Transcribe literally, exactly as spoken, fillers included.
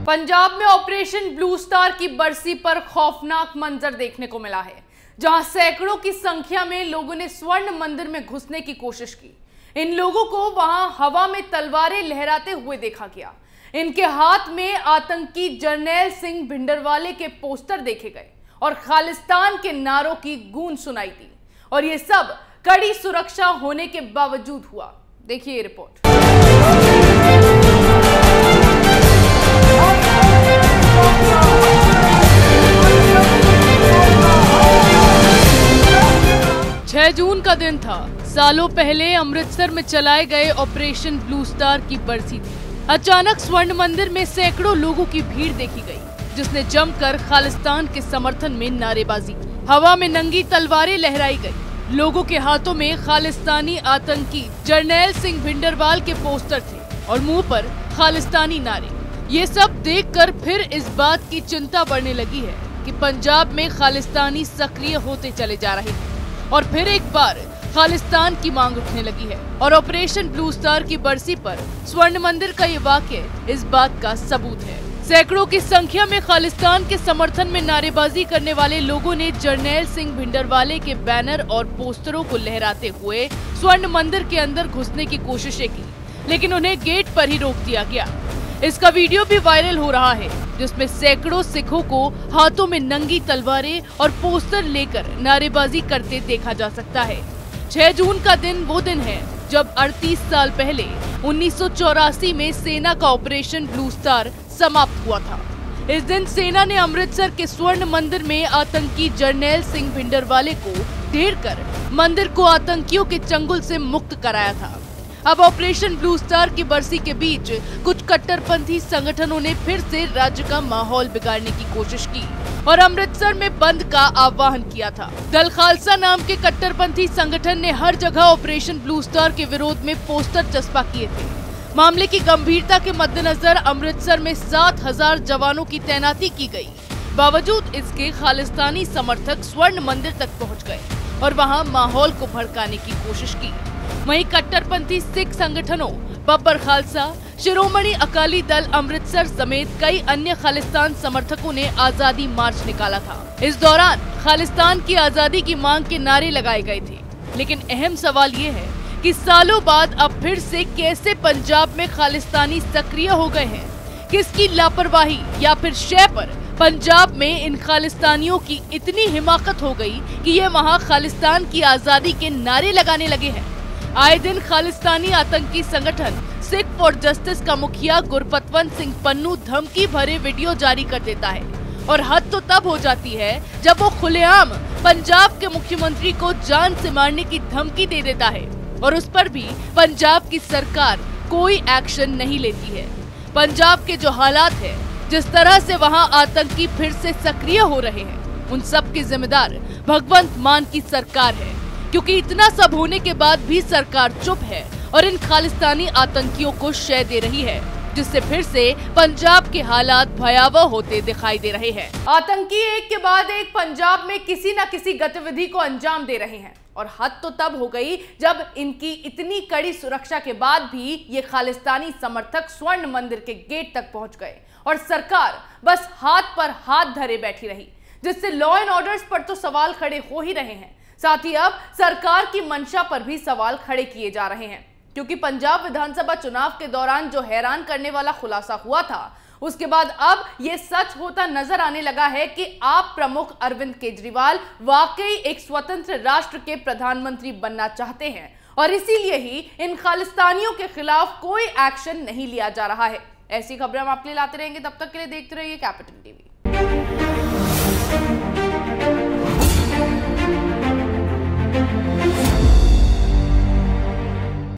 पंजाब में operation blue star की बरसी पर खौफनाक मंजर देखने को मिला है, जहां सैकड़ों की संख्या में लोगों ने स्वर्ण मंदिर में घुसने की कोशिश की। इन लोगों को वहां हवा में तलवारें लहराते हुए देखा गया। इनके हाथ में आतंकी जरनैल सिंह भिंडरवाले के पोस्टर देखे गए और खालिस्तान के नारों की गूंज सुनाई दी, और ये सब कड़ी सुरक्षा होने के बावजूद हुआ। देखिए ये रिपोर्ट। छह जून का दिन था। सालों पहले अमृतसर में चलाए गए ऑपरेशन ब्लू स्टार की बरसी थी। अचानक स्वर्ण मंदिर में सैकड़ों लोगों की भीड़ देखी गई, जिसने जमकर खालिस्तान के समर्थन में नारेबाजी, हवा में नंगी तलवारें लहराई गई। लोगों के हाथों में खालिस्तानी आतंकी जरनैल सिंह भिंडरवाल के पोस्टर थे और मुंह पर खालिस्तानी नारे। ये सब देखकर फिर इस बात की चिंता बढ़ने लगी है कि पंजाब में खालिस्तानी सक्रिय होते चले जा रहे हैं और फिर एक बार खालिस्तान की मांग उठने लगी है। और ऑपरेशन ब्लू स्टार की बरसी पर स्वर्ण मंदिर का ये वाक्य इस बात का सबूत है। सैकड़ों की संख्या में खालिस्तान के समर्थन में नारेबाजी करने वाले लोगों ने जरनैल सिंह भिंडरवाले के बैनर और पोस्टरों को लहराते हुए स्वर्ण मंदिर के अंदर घुसने की कोशिशें की, लेकिन उन्हें गेट पर ही रोक दिया गया। इसका वीडियो भी वायरल हो रहा है, जिसमें सैकड़ों सिखों को हाथों में नंगी तलवारें और पोस्टर लेकर नारेबाजी करते देखा जा सकता है। छह जून का दिन वो दिन है जब अड़तीस साल पहले उन्नीस सौ चौरासी में सेना का ऑपरेशन ब्लू स्टार समाप्त हुआ था। इस दिन सेना ने अमृतसर के स्वर्ण मंदिर में आतंकी जरनैल सिंह भिंडरवाले को ढेर कर मंदिर को आतंकियों के चंगुल से मुक्त कराया था। अब ऑपरेशन ब्लू स्टार की बरसी के बीच कुछ कट्टरपंथी संगठनों ने फिर से राज्य का माहौल बिगाड़ने की कोशिश की और अमृतसर में बंद का आह्वान किया था। दल खालसा नाम के कट्टरपंथी संगठन ने हर जगह ऑपरेशन ब्लू स्टार के विरोध में पोस्टर चस्पा किए थे। मामले की गंभीरता के मद्देनजर अमृतसर में सात हजार जवानों की तैनाती की गई। बावजूद इसके खालिस्तानी समर्थक स्वर्ण मंदिर तक पहुँच गए और वहाँ माहौल को भड़काने की कोशिश की। वहीं कट्टरपंथी सिख संगठनों बब्बर खालसा, शिरोमणि अकाली दल अमृतसर समेत कई अन्य खालिस्तान समर्थकों ने आजादी मार्च निकाला था। इस दौरान खालिस्तान की आजादी की मांग के नारे लगाए गए थे। लेकिन अहम सवाल ये है कि सालों बाद अब फिर से कैसे पंजाब में खालिस्तानी सक्रिय हो गए हैं। किसकी लापरवाही या फिर शय पर पंजाब में इन खालिस्तानियों की इतनी हिमाकत हो गई कि ये वहाँ खालिस्तान की आजादी के नारे लगाने लगे हैं। आए दिन खालिस्तानी आतंकी संगठन सिख फॉर जस्टिस का मुखिया गुरपतवंत सिंह पन्नू धमकी भरे वीडियो जारी कर देता है, और हद तो तब हो जाती है जब वो खुलेआम पंजाब के मुख्यमंत्री को जान से मारने की धमकी दे देता है, और उस पर भी पंजाब की सरकार कोई एक्शन नहीं लेती है। पंजाब के जो हालात है, जिस तरह से वहाँ आतंकी फिर से सक्रिय हो रहे हैं, उन सब की जिम्मेदार भगवंत मान की सरकार है, क्योंकि इतना सब होने के बाद भी सरकार चुप है और इन खालिस्तानी आतंकियों को शय दे रही है, जिससे फिर से पंजाब के हालात भयावह होते दिखाई दे रहे हैं। आतंकी एक के बाद एक पंजाब में किसी न किसी गतिविधि को अंजाम दे रहे हैं, और हद तो तब हो गई जब इनकी इतनी कड़ी सुरक्षा के बाद भी ये खालिस्तानी समर्थक स्वर्ण मंदिर के गेट तक पहुंच गए और सरकार बस हाथ पर हाथ धरे बैठी रही, जिससे लॉ एंड ऑर्डर्स पर तो सवाल खड़े हो ही रहे हैं, साथ ही अब सरकार की मंशा पर भी सवाल खड़े किए जा रहे हैं। क्योंकि पंजाब विधानसभा चुनाव के दौरान जो हैरान करने वाला खुलासा हुआ था, उसके बाद अब यह सच होता नजर आने लगा है कि आप प्रमुख अरविंद केजरीवाल वाकई एक स्वतंत्र राष्ट्र के प्रधानमंत्री बनना चाहते हैं, और इसीलिए ही इन खालिस्तानियों के खिलाफ कोई एक्शन नहीं लिया जा रहा है। ऐसी खबरें हम आपके लिए लाते रहेंगे। तब तक के लिए देखते रहिए कैपिटल टीवी।